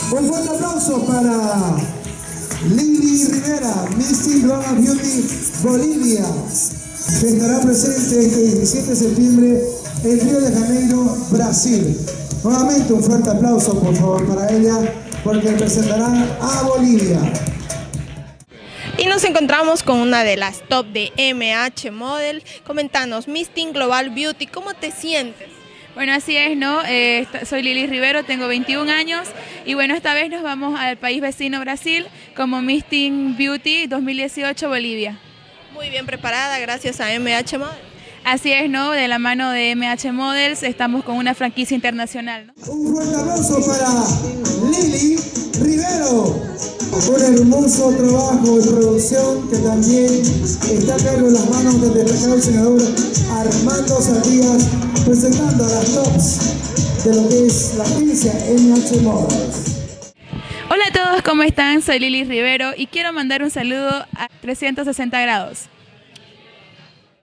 Un fuerte aplauso para Lili Rivera, Miss Teen Global Beauty Bolivia, que estará presente este 17 de septiembre en Río de Janeiro, Brasil. Nuevamente un fuerte aplauso, por favor, para ella, porque representará a Bolivia. Y nos encontramos con una de las top de MH Model. Comentanos, Miss Teen Global Beauty, ¿cómo te sientes? Bueno, así es, ¿no? Soy Lili Rivero, tengo 21 años y bueno, esta vez nos vamos al país vecino Brasil como Miss Teen Beauty 2018 Bolivia. Muy bien preparada, gracias a MH Model. Así es, ¿no? De la mano de MH Models estamos con una franquicia internacional, ¿no? Un fuerte aplauso para Lili Rivero. Un hermoso trabajo de producción que también está a cargo de las manos del destacado senador Armando Saldías, presentando a las tops de lo que es la agencia MH Models. Hola a todos, ¿cómo están? Soy Lili Rivero y quiero mandar un saludo a 360 grados.